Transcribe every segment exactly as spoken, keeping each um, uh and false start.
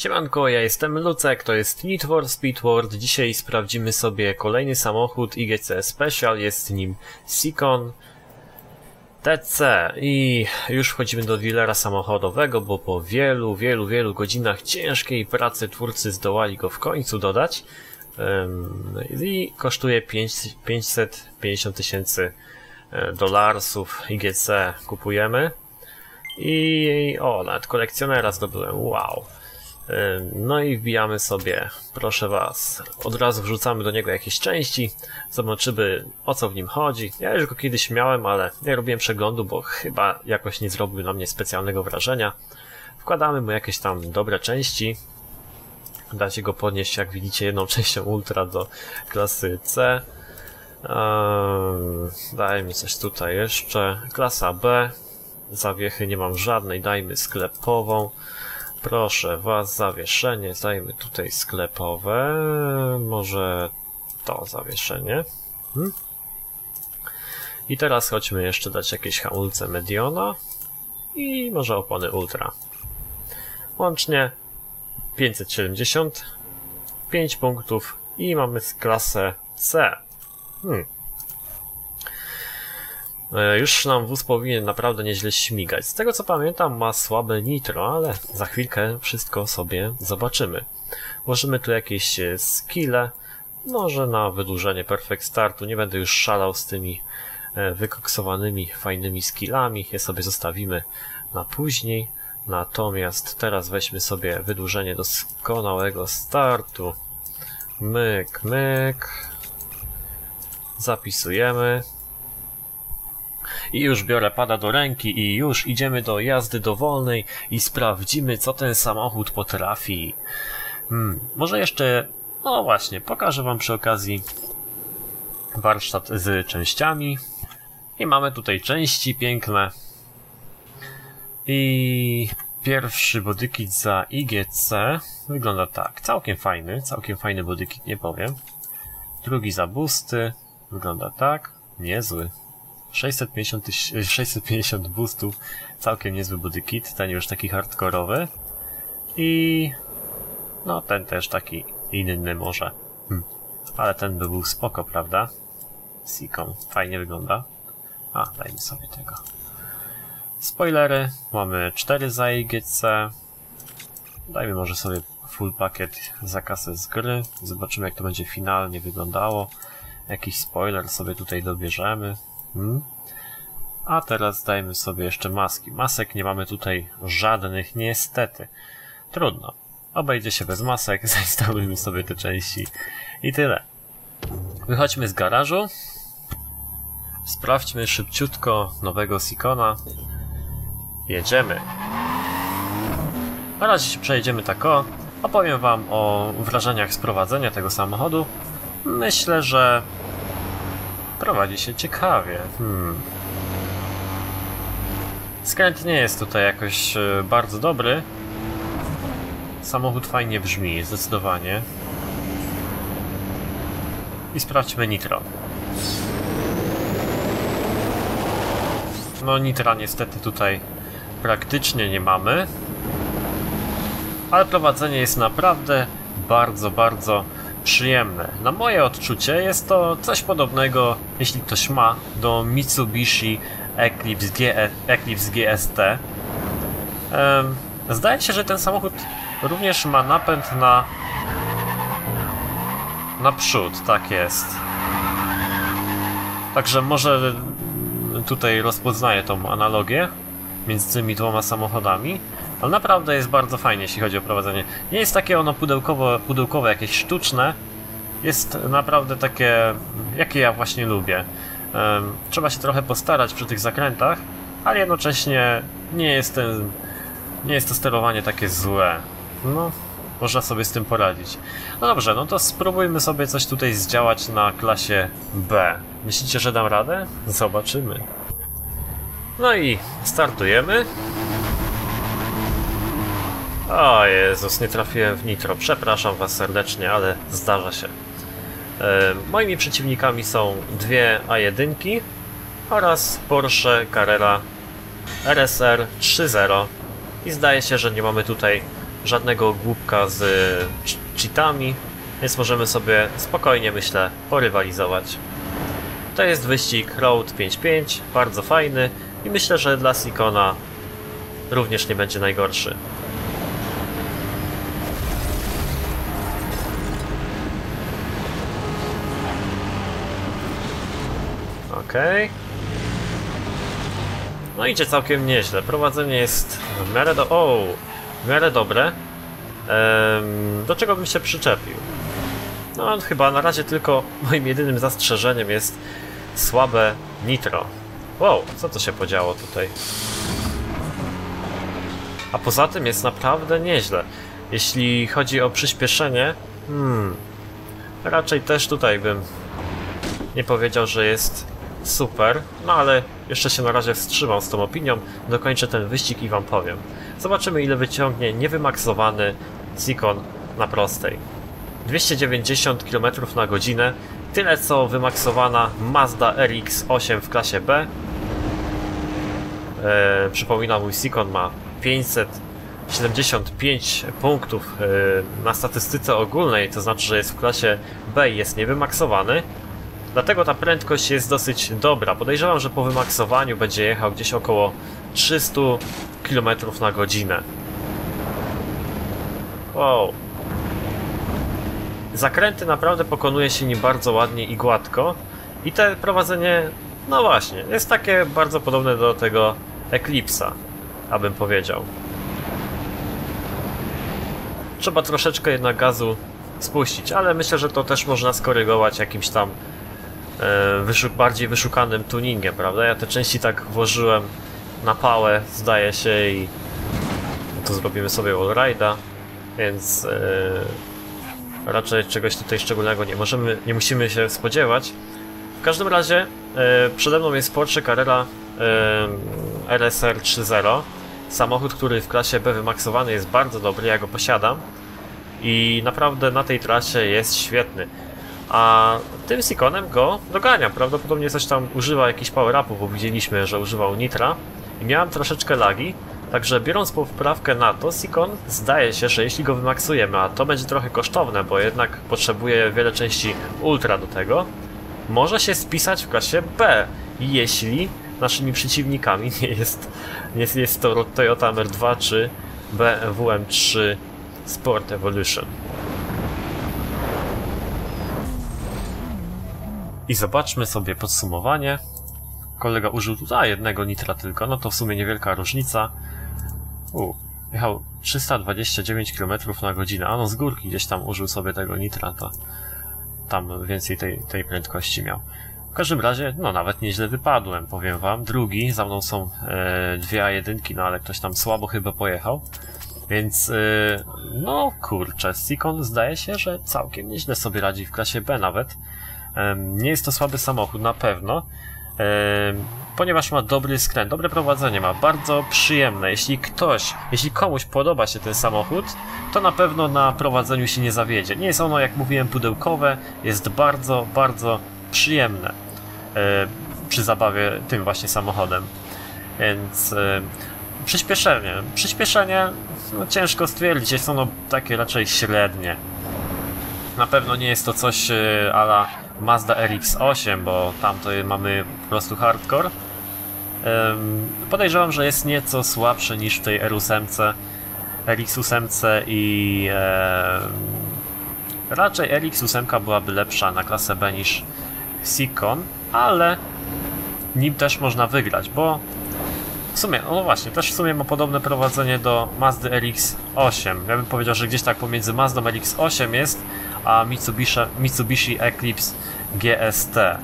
Siemanko, ja jestem Lucek, to jest Need for Speed World. Dzisiaj sprawdzimy sobie kolejny samochód I G C Special, jest nim Sikon T C i już wchodzimy do dealera samochodowego, bo po wielu, wielu, wielu godzinach ciężkiej pracy twórcy zdołali go w końcu dodać um, i kosztuje pięćset pięćdziesiąt tysięcy dolarsów. I G C kupujemy i o, nawet kolekcjonera zdobyłem, wow. No i wbijamy sobie, proszę was, od razu wrzucamy do niego jakieś części, zobaczymy o co w nim chodzi. Ja już go kiedyś miałem, ale nie robiłem przeglądu, bo chyba jakoś nie zrobił na mnie specjalnego wrażenia. Wkładamy mu jakieś tam dobre części. Da się go podnieść, jak widzicie, jedną częścią ultra do klasy C. Eee, dajmy coś tutaj jeszcze, klasa B, zawiechy nie mam żadnej, dajmy sklepową. Proszę was, zawieszenie, dajmy tutaj sklepowe, może to zawieszenie. Hmm? I teraz chodźmy jeszcze dać jakieś hamulce Mediona i może opony Ultra. Łącznie pięćset siedemdziesiąt, pięć punktów i mamy klasę C. Hmm. Już nam wóz powinien naprawdę nieźle śmigać. Z tego co pamiętam, ma słabe nitro, ale za chwilkę wszystko sobie zobaczymy. Włożymy tu jakieś skille, może na wydłużenie Perfect Startu. Nie będę już szalał z tymi wykoksowanymi, fajnymi skillami. Je sobie zostawimy na później. Natomiast teraz weźmy sobie wydłużenie doskonałego startu. Myk, myk. Zapisujemy. I już biorę pada do ręki i już idziemy do jazdy dowolnej i sprawdzimy, co ten samochód potrafi. Hmm, może jeszcze, no właśnie, pokażę wam przy okazji warsztat z częściami. I mamy tutaj części piękne. I pierwszy bodykit za I G C wygląda tak, całkiem fajny, całkiem fajny bodykit, nie powiem. Drugi za boosty wygląda tak, niezły. sześćset pięćdziesiąt, sześćset pięćdziesiąt boostów, całkiem niezły bodykit, ten już taki hardkorowy. I no ten też taki inny może. Hm. Ale ten by był spoko, prawda? Sikon, fajnie wygląda. A, dajmy sobie tego. Spoilery, mamy cztery za I G C. Dajmy może sobie full pakiet za kasę z gry. Zobaczymy, jak to będzie finalnie wyglądało. Jakiś spoiler sobie tutaj dobierzemy. Hmm. A teraz dajmy sobie jeszcze maski. Masek nie mamy tutaj żadnych, niestety. Trudno. Obejdzie się bez masek, zainstalujmy sobie te części i tyle. Wychodźmy z garażu. Sprawdźmy szybciutko nowego Sikona. Jedziemy. Na razie się przejedziemy tak o. Opowiem wam o wrażeniach z prowadzenia tego samochodu. Myślę, że prowadzi się ciekawie. Hmm. Skręt nie jest tutaj jakoś bardzo dobry. Samochód fajnie brzmi, zdecydowanie. I sprawdźmy nitro. No nitra niestety tutaj praktycznie nie mamy. Ale prowadzenie jest naprawdę bardzo, bardzo przyjemne. Na moje odczucie jest to coś podobnego, jeśli ktoś ma, do Mitsubishi Eclipse, G Eclipse G S T. Um, zdaje się, że ten samochód również ma napęd na naprzód, tak jest. Także może tutaj rozpoznaję tą analogię między tymi dwoma samochodami. Ale naprawdę jest bardzo fajnie, jeśli chodzi o prowadzenie. Nie jest takie ono pudełkowe, pudełkowe jakieś sztuczne. Jest naprawdę takie, jakie ja właśnie lubię. Um, trzeba się trochę postarać przy tych zakrętach, ale jednocześnie nie jest, ten, nie jest to sterowanie takie złe. No, można sobie z tym poradzić. No dobrze, no to spróbujmy sobie coś tutaj zdziałać na klasie B. Myślicie, że dam radę? Zobaczymy. No i startujemy. O Jezus, nie trafiłem w nitro. Przepraszam was serdecznie, ale zdarza się. E, moimi przeciwnikami są dwie A jeden oraz Porsche Carrera R S R trzy zero. I zdaje się, że nie mamy tutaj żadnego głupka z cheatami, więc możemy sobie spokojnie, myślę, porywalizować. To jest wyścig Road pięć pięć, bardzo fajny i myślę, że dla Seacona również nie będzie najgorszy. Okej. Okay. No idzie całkiem nieźle. Prowadzenie jest w miarę do... O, w miarę dobre. Ehm, do czego bym się przyczepił? No chyba na razie tylko moim jedynym zastrzeżeniem jest słabe nitro. Wow, co to się podziało tutaj? A poza tym jest naprawdę nieźle. Jeśli chodzi o przyspieszenie, hmm, raczej też tutaj bym nie powiedział, że jest super, no ale jeszcze się na razie wstrzymam z tą opinią, dokończę ten wyścig i wam powiem. Zobaczymy, ile wyciągnie niewymaksowany Seacon na prostej. dwieście dziewięćdziesiąt kilometrów na godzinę, tyle co wymaksowana Mazda R X osiem w klasie B. Eee, przypominam, mój Seacon ma pięćset siedemdziesiąt pięć punktów e, na statystyce ogólnej, to znaczy, że jest w klasie B i jest niewymaksowany. Dlatego ta prędkość jest dosyć dobra. Podejrzewam, że po wymaksowaniu będzie jechał gdzieś około trzysta kilometrów na godzinę. Wow. Zakręty naprawdę pokonuje się nim bardzo ładnie i gładko. I te prowadzenie, no właśnie, jest takie bardzo podobne do tego Eclipse'a, abym powiedział. Trzeba troszeczkę jednak gazu spuścić, ale myślę, że to też można skorygować jakimś tam e, wyszuk bardziej wyszukanym tuningiem, prawda? Ja te części tak włożyłem na pałę, zdaje się, i to zrobimy sobie wallride'a, więc e, raczej czegoś tutaj szczególnego nie możemy, nie musimy się spodziewać. W każdym razie e, przede mną jest Porsche Carrera e, R S R trzy zero. Samochód, który w klasie B wymaksowany, jest bardzo dobry, ja go posiadam i naprawdę na tej trasie jest świetny. A tym Seaconem go doganiam, prawdopodobnie coś tam używa jakichś power-upów, bo widzieliśmy, że używał nitra i miałem troszeczkę lagi, także biorąc poprawkę na to, Seacon zdaje się, że jeśli go wymaksujemy, a to będzie trochę kosztowne, bo jednak potrzebuje wiele części ultra do tego, może się spisać w klasie B, jeśli naszymi przeciwnikami nie jest, nie jest to Toyota M R dwa czy B M W M trzy Sport Evolution. I zobaczmy sobie podsumowanie. Kolega użył tutaj jednego nitra tylko, no to w sumie niewielka różnica. U, jechał trzysta dwadzieścia dziewięć kilometrów na godzinę, a no z górki gdzieś tam użył sobie tego nitra, to tam więcej tej, tej prędkości miał. W każdym razie, no nawet nieźle wypadłem, powiem wam. Drugi, za mną są e, dwie A jeden, no ale ktoś tam słabo chyba pojechał. Więc, e, no kurczę, Seacon zdaje się, że całkiem nieźle sobie radzi w klasie B nawet. E, nie jest to słaby samochód, na pewno. E, ponieważ ma dobry skręt, dobre prowadzenie ma, bardzo przyjemne. Jeśli ktoś, jeśli komuś podoba się ten samochód, to na pewno na prowadzeniu się nie zawiedzie. Nie jest ono, jak mówiłem, pudełkowe, jest bardzo, bardzo przyjemne e, przy zabawie tym właśnie samochodem. Więc e, przyspieszenie. Przyspieszenie, no, ciężko stwierdzić, jest ono takie raczej średnie. Na pewno nie jest to coś e, a la Mazda R X osiem, bo tam to mamy po prostu hardcore. E, podejrzewam, że jest nieco słabsze niż w tej R osiem, R X osiem i e, raczej R X osiem byłaby lepsza na klasę B niż Seacon, ale nim też można wygrać, bo w sumie, no właśnie, też w sumie ma podobne prowadzenie do Mazdy R X osiem. Ja bym powiedział, że gdzieś tak pomiędzy Mazdą R X osiem jest, a Mitsubishi, Mitsubishi Eclipse G S T.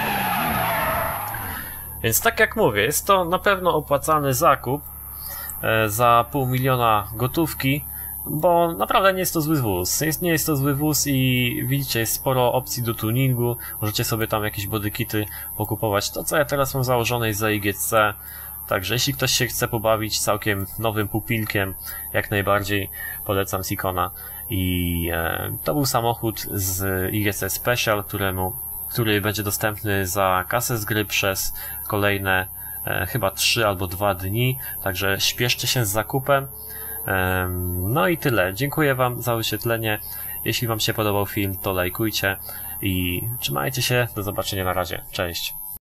Więc tak jak mówię, jest to na pewno opłacalny zakup e, za pół miliona gotówki, bo naprawdę nie jest to zły wóz. Jest, nie jest to zły wóz i widzicie, jest sporo opcji do tuningu. Możecie sobie tam jakieś bodykity pokupować. To, co ja teraz mam założone, jest za I G C. Także jeśli ktoś się chce pobawić całkiem nowym pupilkiem, jak najbardziej polecam Seacona. I e, to był samochód z I G C Special, któremu, który będzie dostępny za kasę z gry przez kolejne e, chyba trzy albo dwa dni. Także śpieszcie się z zakupem. No i tyle. Dziękuję wam za wyświetlenie. Jeśli wam się podobał film, to lajkujcie i trzymajcie się. Do zobaczenia na razie. Cześć.